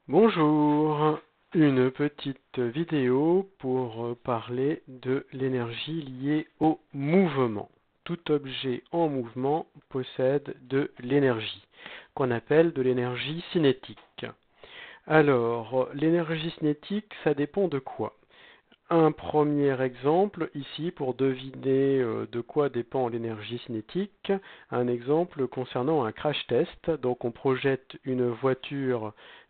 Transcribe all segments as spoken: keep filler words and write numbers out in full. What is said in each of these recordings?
Bonjour, une petite vidéo pour parler de l'énergie liée au mouvement. Tout objet en mouvement possède de l'énergie, qu'on appelle de l'énergie cinétique. Alors, l'énergie cinétique, ça dépend de quoi? Un premier exemple ici pour deviner euh, de quoi dépend l'énergie cinétique, un exemple concernant un crash test. Donc on projette une voiture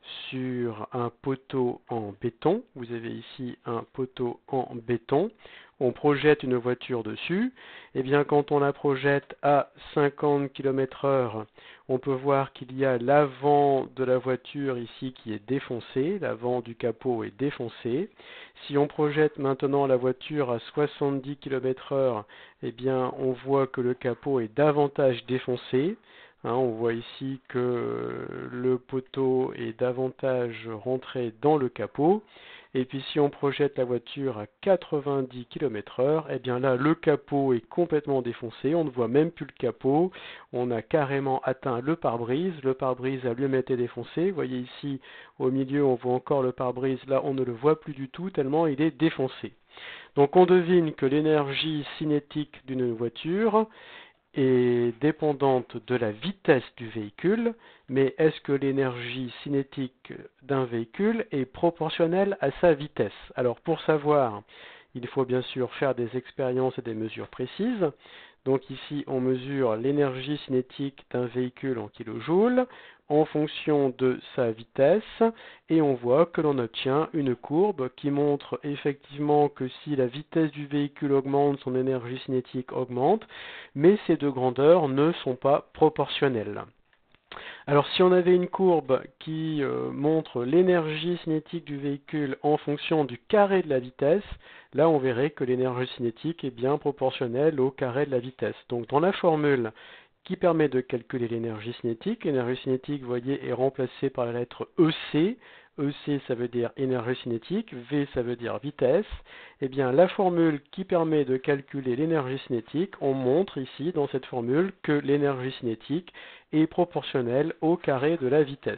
sur un poteau en béton. Vous avez ici un poteau en béton. On projette une voiture dessus. Et bien quand on la projette à cinquante kilomètres heure, on peut voir qu'il y a l'avant de la voiture ici qui est défoncé, l'avant du capot est défoncé. Si on projette maintenant la voiture à soixante-dix kilomètres heure, eh bien on voit que le capot est davantage défoncé. Hein, on voit ici que le poteau est davantage rentré dans le capot. Et puis si on projette la voiture à quatre-vingt-dix kilomètres heure, eh bien là le capot est complètement défoncé, on ne voit même plus le capot, on a carrément atteint le pare-brise, le pare-brise a lui-même été défoncé. Vous voyez ici au milieu on voit encore le pare-brise, là on ne le voit plus du tout tellement il est défoncé. Donc on devine que l'énergie cinétique d'une voiture est dépendante de la vitesse du véhicule, mais est-ce que l'énergie cinétique d'un véhicule est proportionnelle à sa vitesse? Alors pour savoir, il faut bien sûr faire des expériences et des mesures précises. Donc ici, on mesure l'énergie cinétique d'un véhicule en kilojoules en fonction de sa vitesse et on voit que l'on obtient une courbe qui montre effectivement que si la vitesse du véhicule augmente, son énergie cinétique augmente, mais ces deux grandeurs ne sont pas proportionnelles. Alors si on avait une courbe qui euh, montre l'énergie cinétique du véhicule en fonction du carré de la vitesse, là on verrait que l'énergie cinétique est bien proportionnelle au carré de la vitesse. Donc dans la formule qui permet de calculer l'énergie cinétique, l'énergie cinétique, vous voyez, est remplacée par la lettre E C. E C, ça veut dire énergie cinétique, V, ça veut dire vitesse. Eh bien, la formule qui permet de calculer l'énergie cinétique, on montre ici, dans cette formule, que l'énergie cinétique est proportionnelle au carré de la vitesse.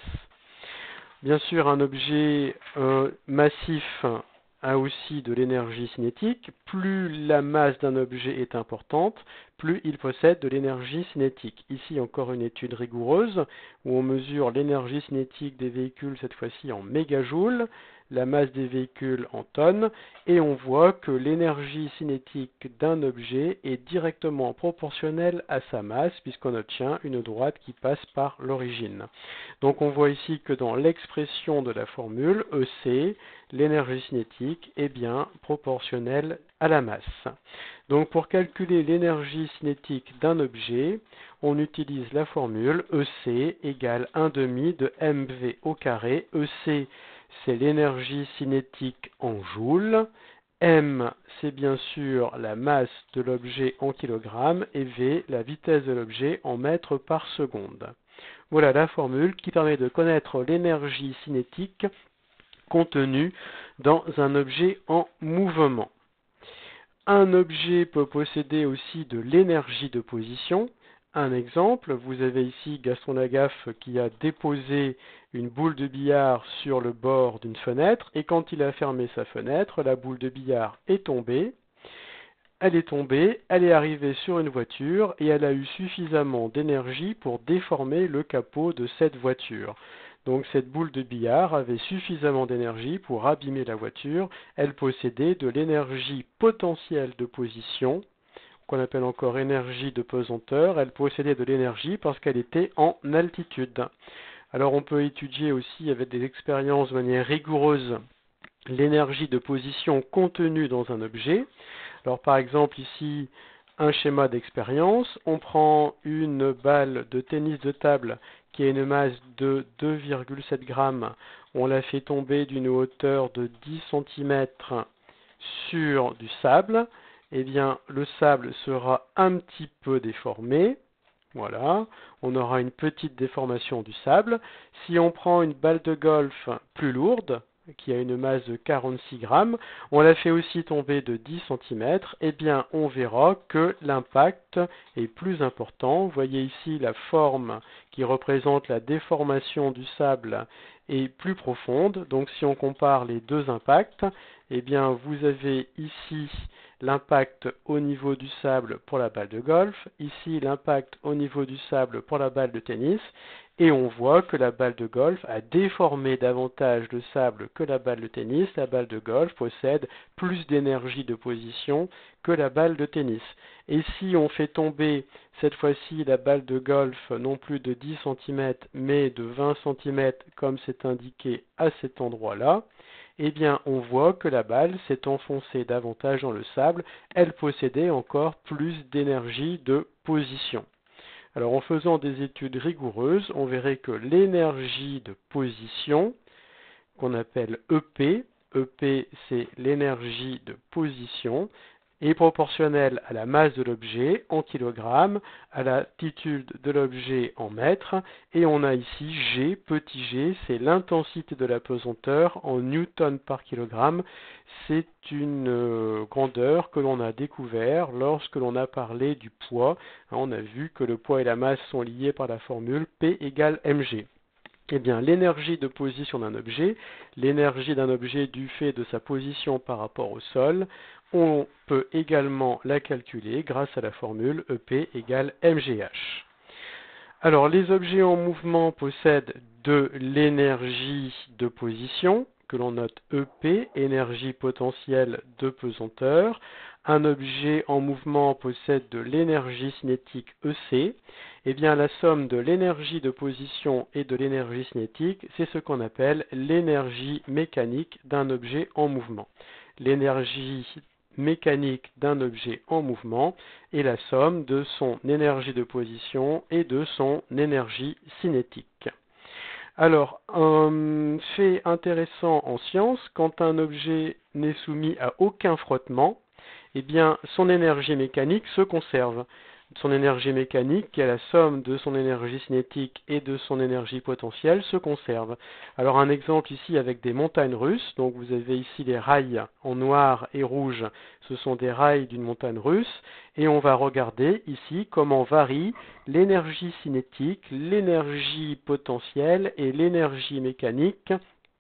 Bien sûr, un objet euh, massif a aussi de l'énergie cinétique. Plus la masse d'un objet est importante, plus il possède de l'énergie cinétique. Ici, encore une étude rigoureuse où on mesure l'énergie cinétique des véhicules, cette fois-ci en mégajoules, la masse des véhicules en tonnes, et on voit que l'énergie cinétique d'un objet est directement proportionnelle à sa masse, puisqu'on obtient une droite qui passe par l'origine. Donc on voit ici que dans l'expression de la formule E C, l'énergie cinétique est bien proportionnelle à la masse. Donc pour calculer l'énergie cinétique d'un objet, on utilise la formule E C égale un demi de mV au carré. E C, c'est l'énergie cinétique en joules. M, c'est bien sûr la masse de l'objet en kilogrammes et V, la vitesse de l'objet en mètres par seconde. Voilà la formule qui permet de connaître l'énergie cinétique contenue dans un objet en mouvement. Un objet peut posséder aussi de l'énergie de position. Un exemple, vous avez ici Gaston Lagaffe qui a déposé une boule de billard sur le bord d'une fenêtre et quand il a fermé sa fenêtre, la boule de billard est tombée. Elle est tombée, elle est arrivée sur une voiture et elle a eu suffisamment d'énergie pour déformer le capot de cette voiture. Donc cette boule de billard avait suffisamment d'énergie pour abîmer la voiture. Elle possédait de l'énergie potentielle de position, qu'on appelle encore énergie de pesanteur. Elle possédait de l'énergie parce qu'elle était en altitude. Alors on peut étudier aussi avec des expériences de manière rigoureuse l'énergie de position contenue dans un objet. Alors par exemple ici, un schéma d'expérience, on prend une balle de tennis de table qui a une masse de deux virgule sept grammes, on la fait tomber d'une hauteur de dix centimètres sur du sable, eh bien le sable sera un petit peu déformé. Voilà, on aura une petite déformation du sable. Si on prend une balle de golf plus lourde, qui a une masse de quarante-six grammes, on la fait aussi tomber de dix centimètres, eh bien on verra que l'impact est plus important. Vous voyez ici la forme qui représente la déformation du sable est plus profonde. Donc si on compare les deux impacts, eh bien vous avez ici l'impact au niveau du sable pour la balle de golf, ici l'impact au niveau du sable pour la balle de tennis, et on voit que la balle de golf a déformé davantage le sable que la balle de tennis. La balle de golf possède plus d'énergie de position que la balle de tennis. Et si on fait tomber cette fois-ci la balle de golf non plus de dix centimètres mais de vingt centimètres comme c'est indiqué à cet endroit-là, eh bien on voit que la balle s'est enfoncée davantage dans le sable. Elle possédait encore plus d'énergie de position. Alors en faisant des études rigoureuses, on verrait que l'énergie de position, qu'on appelle E P, E P c'est l'énergie de position, est proportionnelle à la masse de l'objet en kilogrammes, à l'altitude de l'objet en mètres, et on a ici G, petit g, c'est l'intensité de la pesanteur en newton par kilogramme. C'est une euh, grandeur que l'on a découvert lorsque l'on a parlé du poids. On a vu que le poids et la masse sont liés par la formule P égale mg. Eh bien, l'énergie de position d'un objet, l'énergie d'un objet du fait de sa position par rapport au sol, on peut également la calculer grâce à la formule E P égale mgh. Alors, les objets en mouvement possèdent de l'énergie de position, que l'on note E P, énergie potentielle de pesanteur. Un objet en mouvement possède de l'énergie cinétique E C. Eh bien, la somme de l'énergie de position et de l'énergie cinétique, c'est ce qu'on appelle l'énergie mécanique d'un objet en mouvement. L'énergie mécanique d'un objet en mouvement est la somme de son énergie de position et de son énergie cinétique. Alors, un fait intéressant en science, quand un objet n'est soumis à aucun frottement, eh bien, son énergie mécanique se conserve. Son énergie mécanique, qui est la somme de son énergie cinétique et de son énergie potentielle, se conserve. Alors un exemple ici avec des montagnes russes, donc vous avez ici les rails en noir et rouge, ce sont des rails d'une montagne russe, et on va regarder ici comment varient l'énergie cinétique, l'énergie potentielle et l'énergie mécanique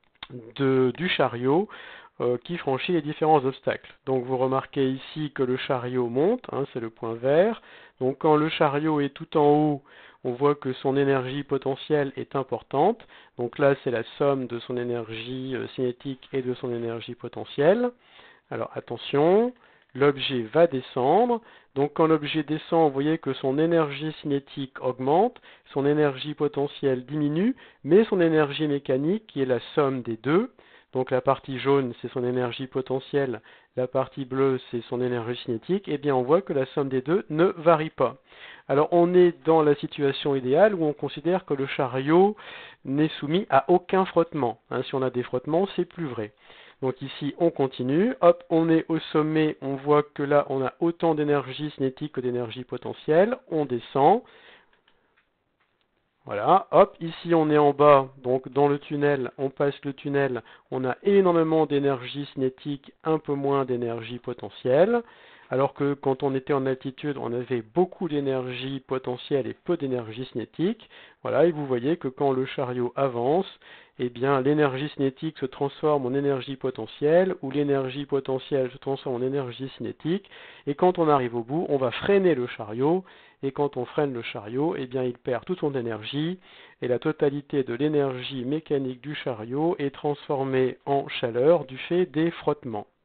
de, du chariot euh, qui franchit les différents obstacles. Donc vous remarquez ici que le chariot monte, hein, c'est le point vert. Donc quand le chariot est tout en haut, on voit que son énergie potentielle est importante. Donc là, c'est la somme de son énergie euh, cinétique et de son énergie potentielle. Alors attention, l'objet va descendre. Donc quand l'objet descend, vous voyez que son énergie cinétique augmente, son énergie potentielle diminue, mais son énergie mécanique, qui est la somme des deux, donc la partie jaune c'est son énergie potentielle, la partie bleue c'est son énergie cinétique, eh bien on voit que la somme des deux ne varie pas. Alors on est dans la situation idéale où on considère que le chariot n'est soumis à aucun frottement. Hein, si on a des frottements, c'est plus vrai. Donc ici on continue, hop, on est au sommet, on voit que là on a autant d'énergie cinétique que d'énergie potentielle, on descend. Voilà, hop, ici on est en bas, donc dans le tunnel, on passe le tunnel, on a énormément d'énergie cinétique, un peu moins d'énergie potentielle, alors que quand on était en altitude, on avait beaucoup d'énergie potentielle et peu d'énergie cinétique. Voilà, et vous voyez que quand le chariot avance, eh bien l'énergie cinétique se transforme en énergie potentielle, ou l'énergie potentielle se transforme en énergie cinétique, et quand on arrive au bout, on va freiner le chariot, et quand on freine le chariot, eh bien il perd toute son énergie, et la totalité de l'énergie mécanique du chariot est transformée en chaleur du fait des frottements.